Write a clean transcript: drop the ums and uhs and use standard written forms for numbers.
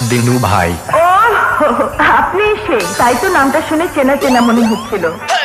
দিনু ভাই। ও আপনি সে, তাই তো নামটা শুনে চেনা চেনা মনে হচ্ছিল।